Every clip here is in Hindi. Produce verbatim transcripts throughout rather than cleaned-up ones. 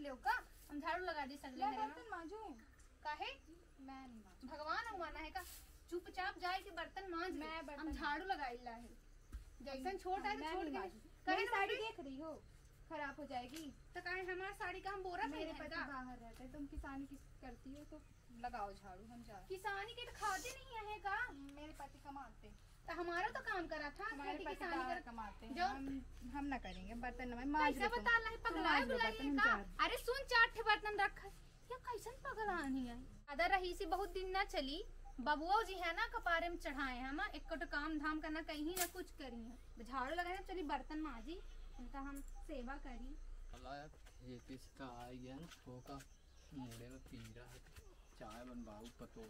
ले का हम झाड़ू लगा दी सगले मैं बर्तन मांजू काहे मैं नहीं मांजू भगवान अगवाना है का चुपचाप जाए के बर्तन मांज मैं ले। बर्तन हम झाड़ू लगाइला है जैसन छोट है तो छोट के कहीं साड़ी देख रही हो खराब हो जाएगी तो काहे हमारी साड़ी का हम बोरा मेरे पहने पति बाहर रहते तुम किसानी किस करती हो तो लगाओ झाड़ू हम जा किसानी के तो खाते नहीं है का मेरे पति कमाते तो हमारा तो काम करा था हमारे खेती पति किसानी बाहर कर कमाते हैं जो हम हम ना करेंगे बर्तन में मांज कैसा बता ला पगला बुलाइए का अरे सुन चार ठे बर्तन रख ये कैसन पगलानी है आधा रही सी बहुत दिन ना चली बबुआ जी है ना कपारे में चढ़ाए हम एक तो काम धाम करना कहीं ना कुछ करी है झाड़ू लगाए चली बर्तन माजी उनका हम सेवा करी खेती से तो आ गया ना होगा मुड़े में पी रहा है चाय बनवाऊ पतो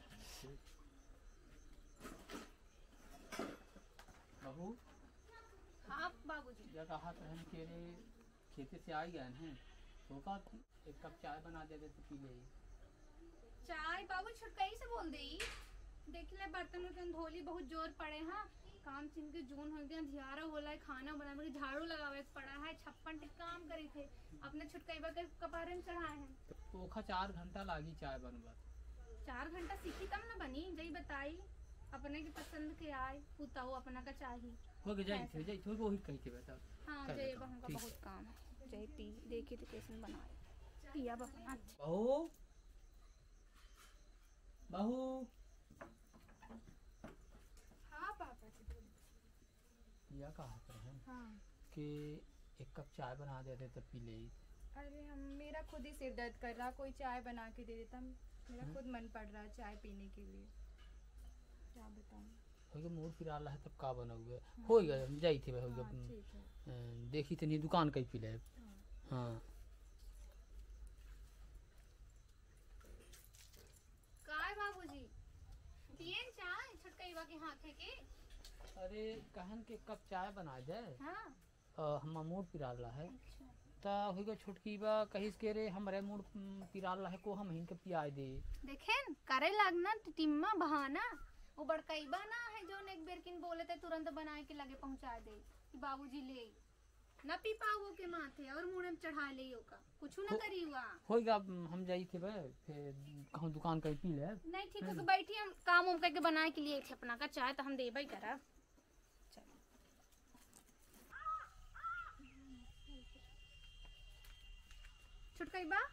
बहू हाँ बाबूजी या कहा तो हम के रे खेती से आ गए हैं होगा एक कप चाय बना दे दे तो पी ले चाय बाबू छुटकाई से बोल दे देख ले बर्तन वर्तन धोली बहुत जोर पड़े हाँ काम चिन के जून हो गया धियारा होला है खाना बनावे झाड़ू लगावे पड़ा है छप्पन टिक काम करे थे अपने छुटकाई के कपारे में चढ़ाए हैं तो पोखा चार घंटा लागी चाय बनवा चार घंटा सीखी तब ना बनी जई बताई अपने की पसंद के आए पुताओ अपना का चाहिए हो गया जाई थे जाई थे वही कह के बता हाँ कर जय देता बहू का ठीक बहुत काम है जय पी देखी तो कैसे बनाए पिया बहू अच्छा बहू बहू हाँ पापा या कहा तो हम हाँ कि एक कप चाय बना देते तो पी ले अरे हम मेरा खुद ही सिर दर्द कर रहा कोई चाय बना के दे देता मेरा खुद मन पड़ रहा है चाय पीने के लिए क्या बताऊं हो गया मूड फिर रहा है तब का बना हुआ हो गया हम जाई थे हो हाँ, गया ठीक है। अ, देखी तो नहीं दुकान कहीं पी ले हाँ काय बाबूजी पिए चाय छुटकाईवा के हाथे के अरे कहन के कप चाय बना जाए हाँ अ, हम मूड पिराला है अच्छा ता हो गया छुटकी बा कहिस के रे हमरे मूड पिराला है को हम हिनके पियाए दे देखें करे लागना टिम्मा बहाना वो बड़काईबा ना है जो एक बेर किन बोले थे तुरंत बनाए के लगे पहुंचा दे कि बाबूजी ले न पी पाओ के माथे और मुंह में चढ़ा ले का कुछ ना करी हुआ होएगा हम जाई थे बे फिर कहूं दुकान कहीं पी ले नहीं ठीक है तो बैठी हम काम उम करके बनाए के लिए थे अपना का चाय तो हम देबा ही करा चलो छुटकाईबा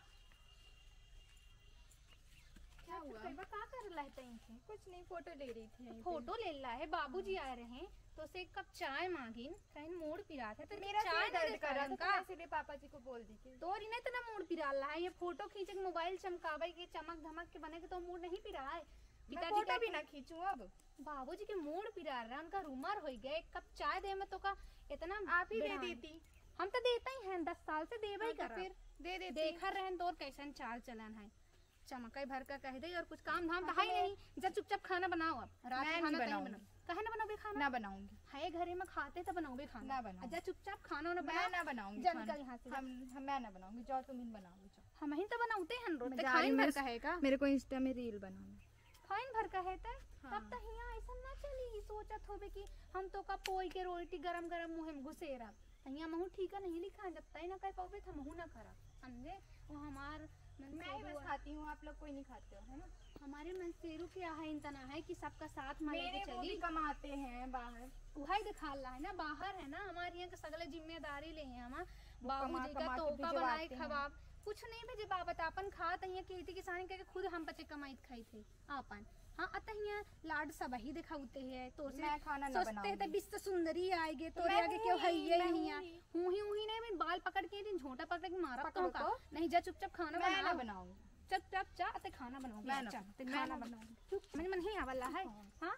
क्या हुआ छुटकाईबा का कर रहा है तई थे कुछ नहीं फोटो ले रही थी फोटो ले ला है बाबूजी आ रहे हैं तो से एक कप चाय मांगिन कहीं मोड़ पिरा था तो मेरा चाय सिर दर्द कर रहा था का तो इसलिए पापा जी को बोल दी कि तोरी नहीं तना मूड पिरा रहा है ये फोटो खींचे के मोबाइल चमकावे के चमक धमक के बने के तो मूड नहीं पिरा है मैं फोटो भी ना खींचूं अब बाबूजी के मूड पिरा रहा है उनका रूमर हो गया एक कप चाय दे में तो का इतना आप ही दे बढ़ान। देती हम तो देते ही हैं दस साल से देवे ही हाँ, तो कर फिर दे देती देखा रहे तो कैसन चाल चलन है चमकाई भर का कह दे और कुछ काम धाम तो है ही नहीं जब चुपचाप खाना बनाओ अब रात मैं में नहीं खाना कहीं बनाऊंगी। बनाओ कहे ना बनाओगे खाना ना बनाऊंगी है घरे में खाते तो बनाओगे खाना ना बनाऊंगी। अच्छा चुपचाप खाना ना मैं बना ना बनाऊंगी जन खाना। का यहाँ से हम हम मैं ना बनाऊंगी जाओ तुम ही बनाओगी जाओ हम ही तो बनाते हैं रोज मैं तो जा रही खाइन हूँ, भर मेरे- का है का मेरे को इंस्टा में रील बनाना खाइन भर का है तय हाँ। तब तो हिया ऐसा ना चली सोचत होबे कि हम तो का पोई के रोटी गरम गरम मुंह में घुसेरा हिया महू ठीक है नहीं लिखा जब तय ना कह पाओगे तो महू ना करा समझे वो हमार मैं ही बस खाती हूँ आप लोग कोई नहीं खाते हो है ना हमारे मनसेरू के यहाँ इतना है कि सबका साथ में मेरे लेके वो भी चली कमाते हैं बाहर वही दिखा रहा है ना बाहर है ना हमारे यहाँ के सगले जिम्मेदारी ले हैं हम बाबू कमा- जी का कमा के तोका बनाए भिजवाते हैं। खवाब कुछ नहीं भेजे बाबत अपन खात यहाँ खेती किसानी करके खुद हम बच्चे कमाई खाई थे अपन हाँ अतः लाड सब ही दिखाते हैं तो से मैं खाना ना सोचते बनाऊंगी। थे बिस्त सुंदरी आएगे तो मैं आगे क्यों हूँ है ही, ये मैं नहीं हूँ ही। हूँ ही हूँ ही नहीं मैं बाल पकड़ के दिन झोंटा पकड़ के मारा पकड़ो तो का तो। नहीं जा चुपचाप खाना मैं ना बना बनाऊंगी चुपचाप जा ते खाना बनाऊंगी मैं ना- चल, ते मैं खाना ना बनाऊंगी मुझे मन ही आवला है हाँ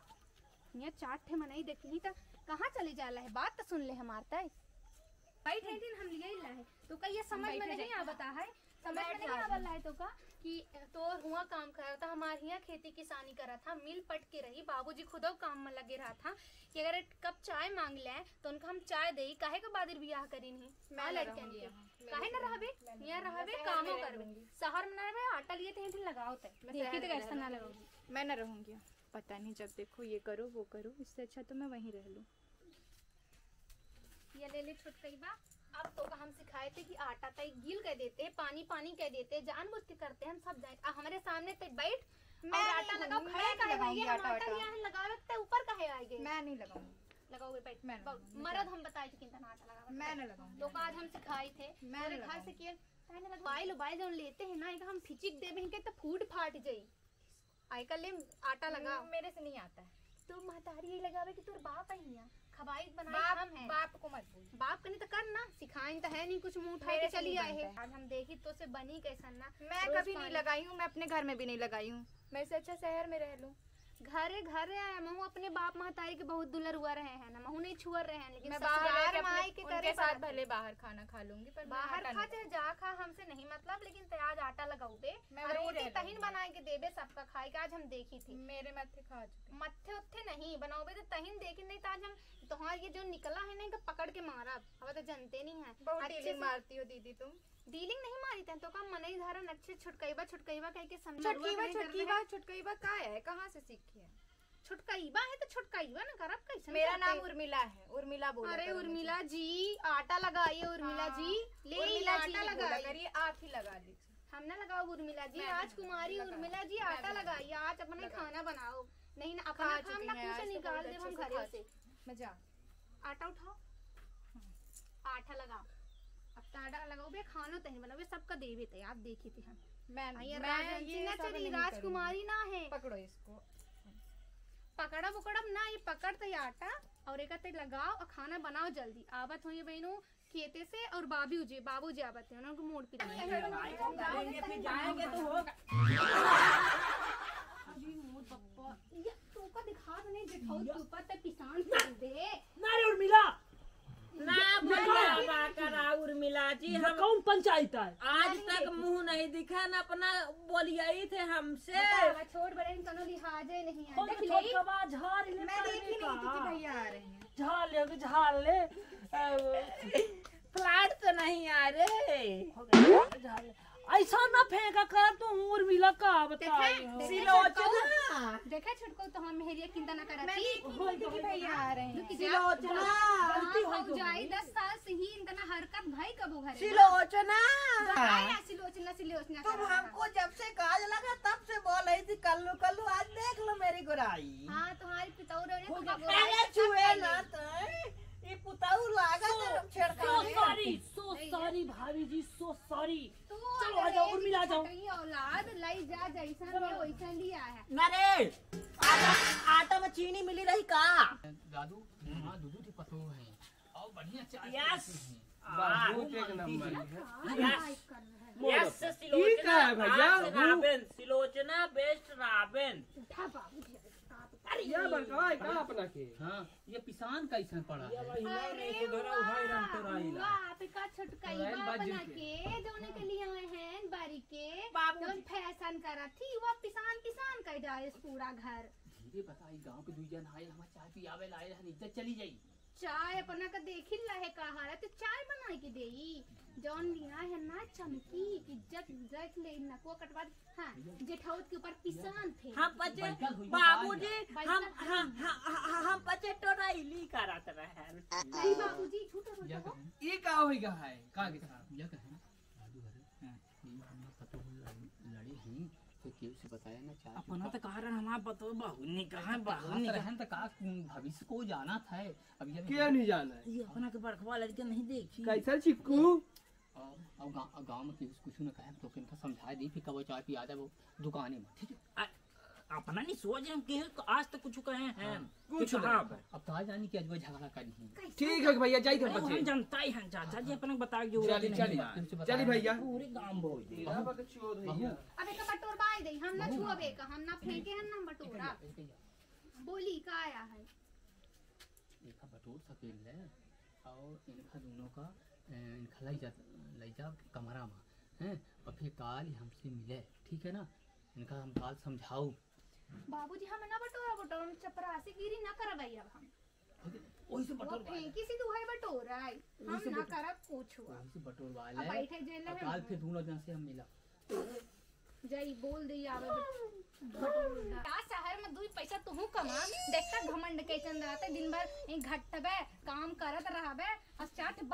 ये चाट ठे मनई देखी तो कहाँ चले जाला है बात तो सुन ले हमार तय बैठे दिन हम लिए ला है तो का ये समझ में नहीं आवता है समझ में नहीं आवला है तो का कि तो हुआ काम करा था हमारे यहाँ खेती किसानी करा था मिल पट के रही बाबूजी खुदो काम में लगे रहा था कि अगर एक कप चाय मांग ले तो उनका हम चाय दे काहे का बादिर बियाह करी नहीं मैं लड़कन के काहे ना रहबे यहाँ रहबे कामो करबे शहर में ना रहबे आटा लिए थे दिन लगाओ ते देखी तो कैसा ना लगाओगी मैं ना रहूंगी पता नहीं जब देखो ये करो वो करो इससे अच्छा तो मैं वहीं रह लूं ये ले ले छोटकई बा। अब तो हम सिखाए थे कि आटा तय गील कह देते, पानी पानी कह देते, जानबूझ के करते हैं हम सब जाए। अब हमारे सामने तय बैठ मैं और आटा नहीं लगाओ, लूंगी, खड़े मैं काहे नहीं होइए? हम लगाऊंगी आटा आटा। लिया है लगावे ते ऊपर काहे आएगे? मैं नहीं लगाऊंगी। लगाओगे बैठ। मैं नहीं बहुत- लगाऊंगी। मरद हम बताए थे कितना आटा लगावे। मैं नहीं लगाऊंगी। तो आज हम सिखाए थे। मैं मेरे नहीं घर से लगाऊंगी। किए पहले लगवाइल उबाइल जो लेते हैं ना, एक हम फिचिक देबे हैं के तो फूड फाट जाई। आई कल ले आटा लगा मेरे से नहीं आता है। तो महतारी यही लगावे कि तोर बाप आई हिया खबाई बनाई बाप हम है। बाप को मत बोल। बाप कने तो कर ना, सिखाइन तो है नहीं, कुछ मुंह उठा मेरे के से चली नहीं आए है। बनता है। आज हम देखी तो से बनी कैसन ना। मैं रोज कभी नहीं पानी- लगाई हूँ, मैं अपने घर में भी नहीं लगाई हूँ। मैं से अच्छा शहर में रह लूँ। घरे घरे आए महू अपने बाप महतारी के बहुत दुलर हुआ रहे हैं ना, महू नहीं छुअर रहे हैं, लेकिन मैं बाहर रह ससुराल के माई अपने के उनके करे साथ बात। भले बाहर खाना खा लूंगी, पर मैं बाहर आटा खा नहीं चाहे जा खा हमसे नहीं मतलब, लेकिन ते आज आटा लगाओगे मैं और वहीं रोटी रह तहिन लूंगी। बना के देबे सबका खाए के। आज हम देखी थी मेरे मत्थे खा चुके। मत्थे उत्थे नहीं बनाओगे तो तहिन देखी नहीं तो आज हम तुम्हार ये जो निकला है ना इनका पकड़ के मारा। अब तो जानते नहीं है बहुत अच्छे डीलिंग से- मारती हो दीदी तुम। डीलिंग नहीं मारी थे तो का मनई धारण अच्छे छुटकईबा छुटकईबा कह के समझ छुटकीबा छुटकीबा छुटकीबा का है, कहाँ से सीखी है? छुटकईबा है तो छुटकईबा ना करब कैसे? मेरा नाम उर्मिला है, उर्मिला बोला अरे करो मुझे। उर्मिला जी आटा लगाइए उर्मिला हाँ, जी ले उर्मिला जी आटा नहीं बोला लगाइए। करिए, आप ही लगा लीजिए। हम ना लगाओ उर्मिला जी, मैं आज भी कुमारी लगा- उर्मिला जी मैं आटा भी लगाइए, आज अपना लगा- खाना बनाओ। नहीं ना खा अपना चुकी खाना हैं, कुछ आज तो निकाल बहुत दे हम अच्छे से घरे खा से। मैं जा। आटा उठाओ, आटा लगाओ। अब तो आटा लगाओ बे, खाना तहीं बनाओ सबका देवे थे। आप देखी थी हम मैं ये मैं राज- ये जिन्ना सब चली नहीं राजकुमारी ना है। करूंगी। पकड़ो इसको। पकड़ा पकड़ब ना, ये पकड़ ते आटा और एक ते लगाओ और खाना बनाओ जल्दी। आवत हुई बहनों खेते से और बाबू जी बाबू जी आवत हैं उनको मोड़ पिला जाएंगे फिर जाएंगे तो होगा। जी मोर पप्पा ये तो का दिखा तो नहीं दिखाओ तू पर ते किसान कर दे ना रे उर्मिला, ना बोला करा उर्मिला जी, ये हम कौन पंचायत है? आज तक मुंह नहीं दिखा न अपना बोलियाई थे हमसे। बतावा छोड़ बड़े इन कनो लिहाजे नहीं है। कौन देख छोट ले कबा झाड़ ले मैं देखी नहीं थी कि भैया आ रहे हैं। झाड़ ले झाड़ ले अ, फ्लैट तो नहीं आ रे। झाड़ ले। ऐसा ना फेंका कर तू उर्मिला का बता। देखे सिलोचना देखे छुटको तो हम मेहरिया किंदा ना मैं करती। देखी नहीं थी कि भैया आ रहे हैं। सिलोचना गलती हो जाए दस साल से ही इनका हरकत भाई कबू घरे सिलोचना आया सिलोचना सिलोचना तुम करा। हमको जब से काज लगा तब से बोल रही थी कल्लू कल्लू, आज देख लो मेरी गुराई। हाँ तुम्हारी पिताऊ ने तो अरे छुए ना तो ये पुताऊ लागा तो छेड़खा सो ले। सॉरी सो सॉरी भाभी जी सो सॉरी। तू चलो आ जाओ उर्मिला आ जाओ। कहीं औलाद लाई जा जैसा ये वैसा लिया है। नरे आटा आटा में चीनी मिली रही का? दादू हाँ दूधू थी पतो है और बढ़िया चाय यस। पीती हैं। बहुत एक नंबर है। यस कर रहा है। यस ठीक है भैया, आज राबेन सिलोचना बेस्ट राबेन। उठा बाबू जी ये बड़का का अपना के हाँ ये पिसान कैसन पड़ा है? अरे वाह आपका छुटकाई राइल बा बाजू बना के। के जोने के लिए आए हैं बारी के बाबू जोन फैशन करा थी वो पिसान किसान कर जाए इस पूरा घर। धीरे बताई गांव के दुई जन आए हमार चाय पियावे लाए हन इज्जत चली जाई। चाय अपना का देखी रहे का हारा तो चाय बना के देई जौन लिया है ना चमकी इज्जत रख ले नको कटवा। हाँ जेठौत के ऊपर किसान थे। हम बच्चे बैठल हुई बाबूजी बैठल हम हुई। हम हम हम बच्चे टोराइली करत रहे। नहीं बाबूजी झूठा या बोलते हो। कहें ये का होइगा है का के साथ या कहें दादू घरे ये हमने पतो लड़ी ही तो केव से बताया ना चाय अपना तो कह रहे हमारा बतो बहु नहीं कहा बहु बात नहीं रहन तो का भविष्य को जाना था अब ये क्या नहीं जाना है? ये अपना के बड़खवा लड़के नहीं देखी। कैसा चिक्कू और अब गांव गांव में किसी कुछ न कहे तो किनको समझा दी फिर कब चाय पिया जाए वो दुकाने में ठीक है। अपना नहीं सोच हम के आज तक कुछ कहे हैं कुछ कुछ हाँ अब तो आ जानी कि आज वो झगड़ा करी ही ठीक है भैया जाई थे हम बच्चे जनता ही हैं चाचा जी अपने बता जो चली चली चली भैया पूरे गांव बोल दे। तेरा बक चोद भैया अब एक बटोर बाई दे हम ना छुअबे का हम ना फेंके हम ना बटोरा बोली का आया है। एक बटोर सकेल है और इनका दोनों का अ, इनका लाई जा लाई जा कमरा में हैं और फिर काल हमसे मिले ठीक है ना। इनका हम बात समझाओ बाबूजी हम ना बटोरा बटोरा में चपरासी गिरी ना करवाई अब हम वही से वो बटोर फेंकी सी दुहाई बटोरा है हम ना करब कुछ हुआ। वही से बटोर अब वाले बैठे जेल और है काल फिर दोनों जन से हम मिला जई बोल दे आवे का शहर में दुई पैसा तू कमा देखता घमंड कैसन रहते दिन भर ई घटबे काम करत रहबे और चाट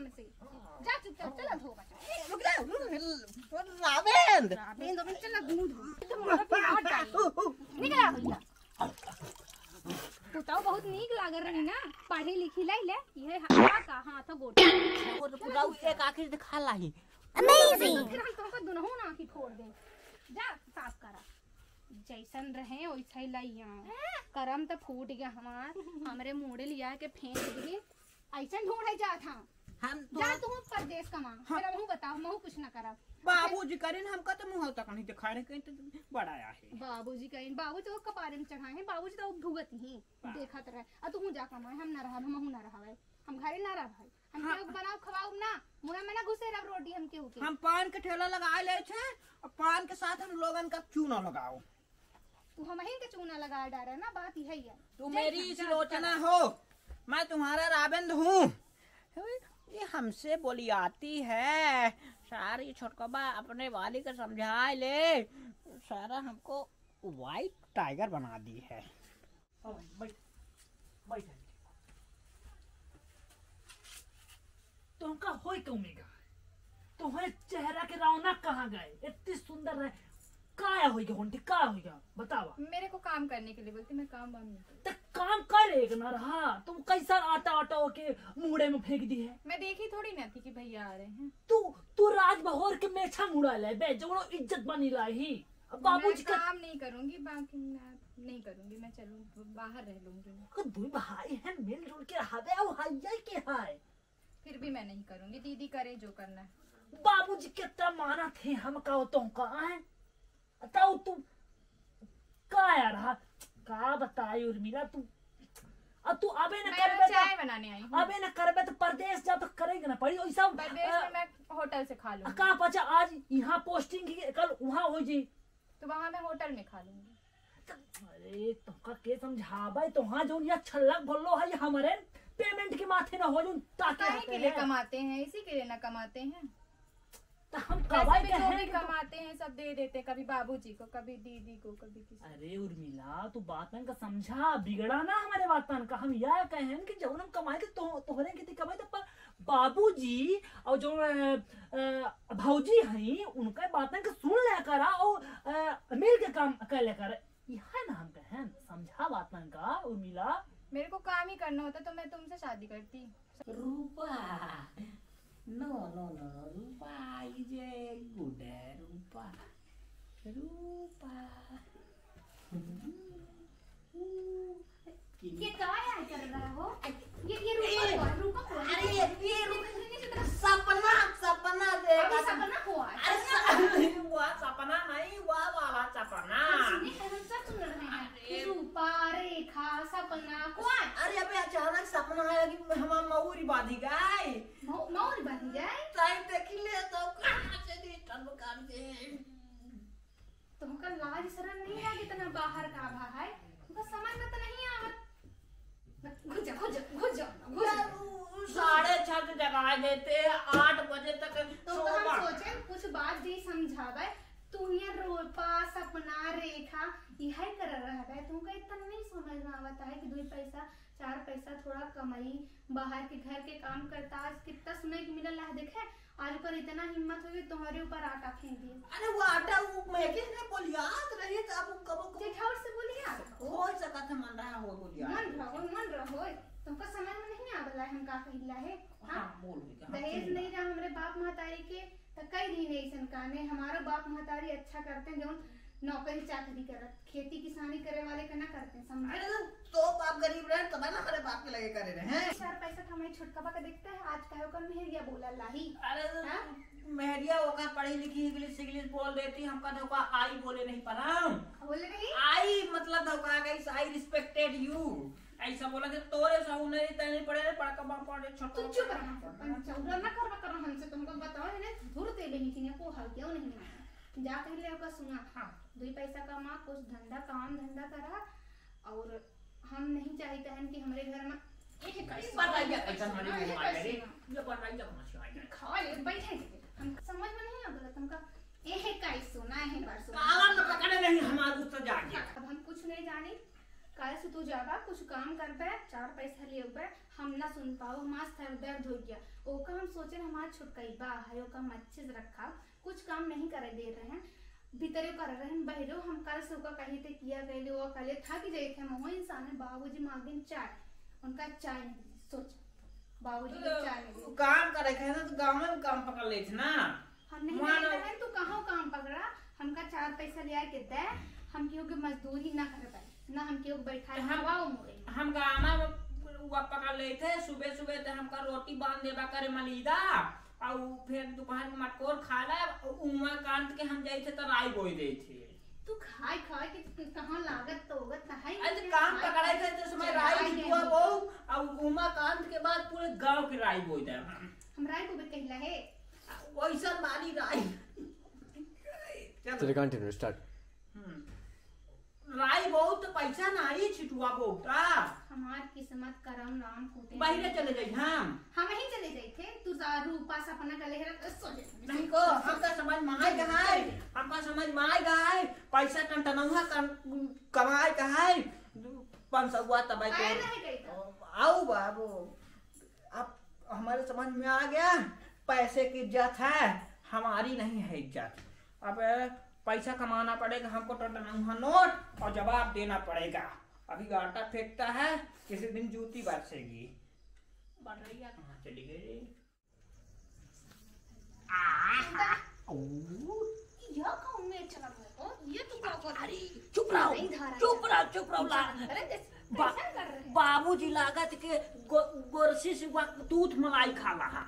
हमसे। जा चुपचाप चला धो बचा। रुक जा रावेंद्र रावेंद्र रावेंद्र चला दूध तुम्हारा प्यार डाली निकला भैया। तू तो बहुत नीक लाग रही ना पढ़ी लिखी लाई ले ये हवा का हाथ गोटा और पूरा एक आखिर दिखा लाई अमेजिंग। फिर हम तुमको दुनहु ना की फोड़ दे। जा साफ करा जैसन रहे वैसा ही लाइया करम तो फूट गया हमार हमरे मुड़े लिया के फेंक दिए ऐसा ढूंढे जा था हम जा तू परदेश कमा फिर हमहू बताओ हमहू कुछ ना करब। बाबूजी करें हमका तो मुंह तक नहीं दिखा रहे कहीं तो बड़ा आया है। बाबूजी कहीं बाबूजी तो कपारे में चढ़ाए हैं बाबूजी तो भुगत ही देखत रहे आ तू जा कमाए हम ना रहा हमहू ना रहा हम घरे ना रह भाई हम केहू के बनाओ खवाओ ना मुंह में ना घुसे रब रोटी हम केहू के हम पान के ठेला लगा ले छे और पान के साथ हम लोगन का चूना लगाओ। तू हम ही के चूना लगा डारे ना बात यही है। तू मेरी आलोचना हो मैं तुम्हारा रावेंद्र हूँ। ये हमसे बोली आती है सारी छोटकबा अपने वाली का समझा ले सारा हमको व्हाइट टाइगर बना दी है। तुमका होई कौमेगा तुम्हारे चेहरा के रौनक कहाँ गए इतनी सुंदर है काया होइगा होंटी का होइगा बतावा। मेरे को काम करने के लिए बोलती मैं काम वाम नहीं करती। तो काम कर एक ना रहा तुम कैसा आटा आटा के मुड़े में फेंक दी है। मैं देखी थोड़ी ना थी कि भैया आ रहे हैं। तू तू राज बहोर के मेछा मुड़ा ले बे जो इज्जत बनी लाही बाबूजी मैं का काम नहीं करूंगी बाकी मैं नहीं करूंगी मैं चलूं बाहर रह लूंगी। दुई भाई हैं मिलजुल के रहावे और हाई के हाय फिर भी मैं नहीं करूंगी दीदी करे जो करना है। बाबूजी कितना माना थे हम का तो का है बताओ तू का यार का बताई उर्मिला तू अब तू अबे न मैं करबे चाय बनाने आई हूँ। अबे न करबे तो परदेश जा तो करेंगे ना पड़ी वैसा परदेश में मैं होटल से खा लूंगी। का पचा आज यहाँ पोस्टिंग की कल वहाँ हो जी तो वहाँ मैं होटल में खा लूंगी। अरे तुमका के समझाबे तो हाँ जो यहाँ छल्लक बोलो है हमारे पेमेंट के माथे ना हो जो ताकि काहे के लिए कमाते हैं इसी के लिए ना कमाते हैं। तो हम वैसे कवाई भी के जो भी हैं कमाते हैं सब दे देते हैं कभी बाबूजी को कभी दीदी को कभी किसी। अरे उर्मिला तू बात का समझा बिगड़ा ना हमारे बात का हम यह कहें कि जब हम कमाए के तो तोहरे कितनी कमाए तो पर बाबूजी और जो भौजी हैं उनका बात का सुन ले करा और मिल के काम कर ले कर यह ना हम कहें समझा बात का उर्मिला। मेरे को काम ही करना होता तो मैं तुमसे शादी करती। Rupa no no no Rupa is a good Rupa Rupa ये क्या है कर रहा हो ये ये रूपा को रूपा को अरे ये रूपा सपना सपना देखा सपना हुआ अरे वो सपना नहीं वो वाला सपना हम सब सुन रहे हैं रूपा रेखा सपना कौन। अरे अबे अचानक सपना आया कि हम मऊरी बांधी गए मौरी बन जाए टाइम देख ले तो कहां से दी ठंड कर दे तुमका लाज शरम नहीं है कितना बाहर का भा है तुमका समझ में तो नहीं आवत घुस जा घुस जा घुस जा घुस साढ़े छह से जगा देते आठ बजे तक तो हम सोचे कुछ बात दी समझावे तू ये रूपा सपना रेखा यह कर रहा है तुमका इतना नहीं समझ में आवता है कि दो पैसा चार पैसा थोड़ा कमाई बाहर के घर के काम करता आज कितना सुने की मिलल है देखे आज पर इतना हिम्मत हुई तुम्हारे ऊपर आटा फेंक दिए। अरे वो आटा वो मैं किसने बोलियात रही तो अब कब कब जेठाउर से बोलिया हो सका था मन रहा हो बोलिया मन रहो मन रहो तुमका समझ में नहीं आवला हम का कहिला है। हां बोल दे दहेज नहीं रहा हमारे बाप महतारी के तो कई दिन ऐसन काने हमारा बाप महतारी अच्छा करते हैं जो नौकरी चाकरी करत खेती किसानी करे वाले का ना करते हैं समझ। अरे तो बाप गरीब रहे तब ना हमारे बाप के लगे करे रहे हैं चार पैसा कमाई छोटका बा का देखता है आज कहो कर मेहरिया बोला लाही। अरे मेहरिया होगा पढ़ी लिखी इंग्लिश इंग्लिश बोल देती हमका धोखा आई बोले नहीं पड़ा बोले नहीं आई मतलब धोखा गई आई रिस्पेक्टेड यू ऐसा बोला कि तोरे साहू नहीं तने पड़े पड़का बाप पड़े छोटा तू चुप रहा पंचौरा ना करवा कर हमसे तुमको बताओ है धुर दे लेनी थी को हल क्यों नहीं जा पहले का सुना हाँ दो पैसा कमा कुछ धंधा काम धंधा करा और हम नहीं चाहते हैं कि हमारे घर में एक कैसे बताइए कैसा हमारे घर में आए ये बताइए कहां खा ले बैठे हम समझ में नहीं आता तुमका एहे काई सुना है बार सुना कावन में पकड़े नहीं हमारे तो जागे अब हम कुछ नहीं जाने कल से तू जाबा कुछ काम कर पे चार पैसा ले पे हम ना सुन पाओ हमार सर दर्द हो गया ओका हम सोचे हमार छुटकैबा है ओका हम अच्छे से रखा कुछ काम नहीं करे दे रहे हैं भीतरे कर रहे हैं बहरो हम कल से ओका कही थे किया गए वो कल थक जाए थे हम वही इंसान है बाबूजी मांगे चाय उनका चाय नहीं सोच बाबूजी का चाय नहीं काम करे थे तो गाँव में काम पकड़ ले थे ना हम नहीं मानो- रहे तू कहाँ काम पकड़ा हमका चार पैसा ले के दे हम क्यों के मजदूरी ना कर पाए ना हम क्यों बैठा हम- हवाओ मोरे हम गाँव में वो पकड़ ले थे सुबह सुबह तो हमका रोटी बांध देबा करे मलीदा और फिर दोपहर में मटकोर खा ला उमा कांत के हम जाए थे तो राई बोई दे थे तू खाए खाए के कहाँ लागत तो होगत ना है अरे काम पकड़ाए थे तो समय राई हुआ वो और उमा कांत के बाद पूरे गांव की राई बोई दे हम राय को भी कहला है वैसा वाली राई चलो कंटिन्यू स्टार्ट राई बहुत पैसा नहीं छिटुआ बहुता हमार किस्मत करम राम होते बाहरे चले जाई हम हम ही चले जाए थे तू जा रूपा सपना का लेहरा सोचे नहीं को हमका समझ में आए का है हमका समझ में आए का है पैसा टनटनौहा कमाए का है पाँच सौ हुआ तब आए नहीं गई तो आओ बाबू अब हमारे समझ में आ गया पैसे की इज्जत है हमारी नहीं है इज्जत अब पैसा कमाना पड़ेगा हमको टनटनौहा नोट और जवाब देना पड़ेगा अभी आटा फेंकता है किसी दिन जूती बरसेगी बढ़िया कहाँ चली गई ये कौन में चला गया ये तू क्या कर रही चुप रहो चुप रहो चुप रहो ला कैसा कर रहे हैं बाबूजी लागत के गो, गोरसी से वक्त दूध मलाई खा रहा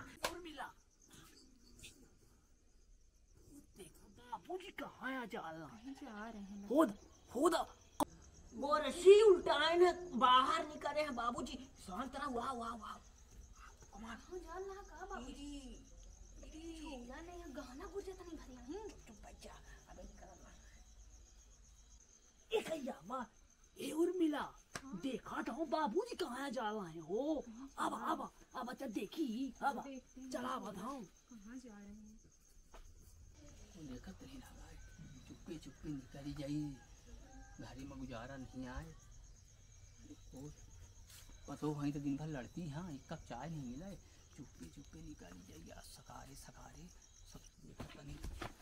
देखो बाबूजी कहाँ जा रहा है जा रहे हैं खुद खुद गोरसी उल्टाए ने बाहर निकले हैं बाबूजी शांत रहो वाह वाह वाह कहाँ जा रहा का बाबूजी छोला नहीं गाना गुजरत नहीं भरिया हूं तू बच्चा अबे करना एक यामा ए उर्मिला देखा था बाबूजी कहाँ जा रहे हैं हो अब अब अब अच्छा देखी अब चला बताओ कहाँ जा रहे हैं देखत नहीं लगा चुप्पे चुप्पे निकली जाई घरे में गुजारा नहीं आए और पतो वहीं तो दिन भर लड़ती हाँ एक कप चाय नहीं मिला है चुप्पे चुप्पे निकाली जाइए सकारे सकारे सब देखत नहीं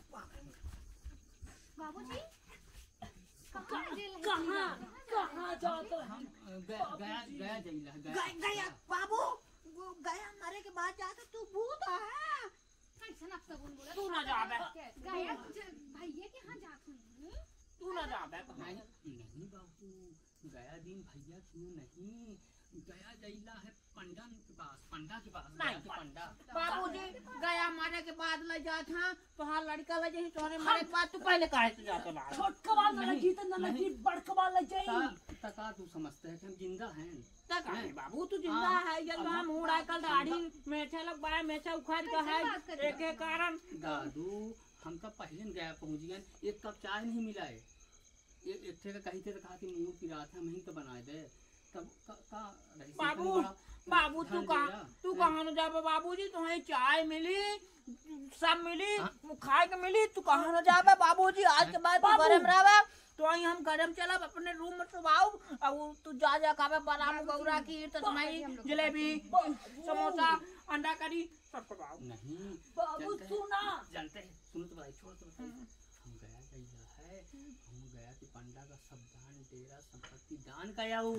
बाबूजी कहाँ जेल है कहाँ कहाँ जाता है हम गया गया गया जाइला गया गया बाबू वो गया मरे के बाद जाके तू भूत है कैसे ना सबून बोला तू ना जा बे गया भैया के यहाँ जात हुई तू ना जा बे नहीं नहीं बाबू गया दिन भैया क्यों नहीं गया जाइला है पंडा के पास पंडा के पास नहीं, गया के पंडा बाबूजी गया मरे के बाद ले जा था तोहार लड़का ले जाही तोहरे मरे के बाद तू पहले काहे तू जात ना छोटका बाल न लगी तो न लगी बड़का बाल लग ता जाई तका तू समझते है कि हम जिंदा हैं तक है बाबू तू जिंदा है जब हम उड़ा कल दाढ़ी मेछा लग बाय मेछा उखाड़ का है एक एक कारण दादू हम तो पहले न गया पहुंच गए एक कप चाय नहीं मिला है एक एक थे का कही थे तो कहा कि मुंह पिरा था हम ही तो बनाए दे तब का, का रही बाबू बाबू तू कहाँ तू कहाँ न जाबे बाबूजी तुम्हें चाय मिली सब मिली खाए के मिली तू कहाँ न जाबे बाबूजी आज के बाद तू घरे में रहबे तो आई हम घरे में चलब अपने रूम में सुबाऊ और तू जा जा खाबे बादाम गौरा की तस्मई जलेबी समोसा अंडा करी सब खवाओ नहीं बाबू सुना जानते हैं सुनो तो भाई छोड़ तो बताइए हम गया गया है हम गया कि पंडा का सब दान डेरा संपत्ति दान का आऊ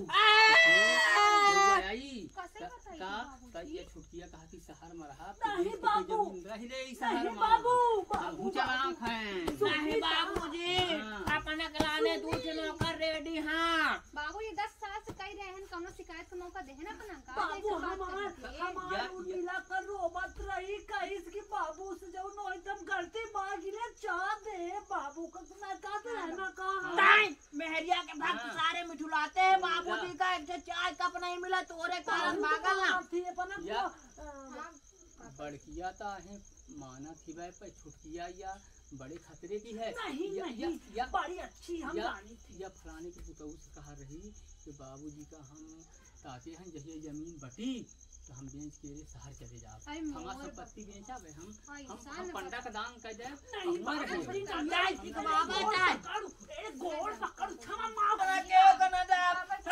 आई का का ये छुटकिया कहा कि शहर में रहा नहीं बाबू रही रे शहर में बाबू बाबू आंख है नहीं बाबूजी अपना कलाने दूध नौकर रेडी हां बाबू ये दस साल से कह रहे हैं कौनो शिकायत का मौका दे ना अपना का बाबू हमार हमार उर्मिला कर रोबत रही कहीं की बाबू से जो नो एकदम गलती मांगिले चाह दे बाबू का मैं का दे ना कहा नहीं मेहरिया के भक्त सारे मिठुलाते हैं बाबूजी का एक चाय कप नहीं मिला तोरे कारण भागल ना थी अपना या बड़किया तो है माना थी भाई पर छुटकिया या बड़े खतरे की है नहीं या, नहीं या, या, बड़ी अच्छी हम या, जानी थी या फलाने के पुतहू से कहा रही कि बाबूजी का हम ताते हैं जहिया जमीन बटी तो हम बेच के रे शहर चले जाओ अरे हमारा मोर संपत्ति बेचा बे हम हाँ, हम, इंसान हम है पंडा का दान कर दे नहीं मर बाबू गए बड़ी ना चाय की कमावा चाय ए गोल पकड़ क्षमा माफ के कना जा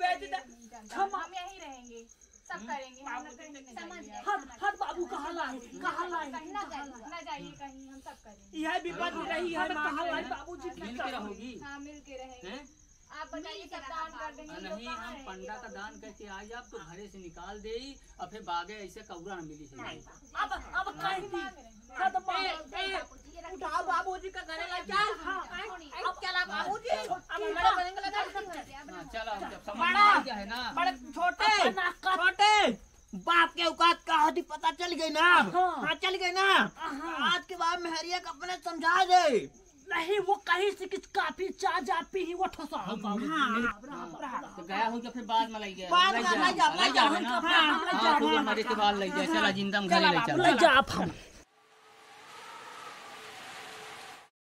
रहे थे हम यहीं रहेंगे सब करेंगे हम लोग कहीं समझ गए हट हट बाबू कहाँ लाए कहाँ लाए कहीं ना जाइए ना जाइए कहीं हम सब करेंगे यह विपद रही है कहाँ लाए बाबूजी मिल के रहोगी हाँ मिल के रहेंगे हैं? आप बताइए सब दान कर देंगे हम लोग नहीं कहाँ हम रहेंगे पंडा का दान करके आ जाब तो घरे से निकाल दे और फिर बागे ऐसे कौरा न मिली है अब अब कहीं थी हाँ तो बाबू उठाओ बाबूजी का घरे ले चल अब क्या ला बाबूजी अब हमारे बनेंगे लगा हाँ, चलो हम जब समझ में आ गया है ना बड़े छोटे छोटे बाप के औकात का होती पता चल गई ना हाँ चल गई ना आज के बाद मेहरिया को अपने समझा दे नहीं वो कहीं से किस काफी चार जा पी ही वो ठोसा तो गया हो तो फिर बाद में लग गया बाद में लग लग जा, जा लग जा, लग जा है ना हाँ, हाँ तो मरे के बाद लग जाए चला जिंदा में घरे ले चल ले जा आप हम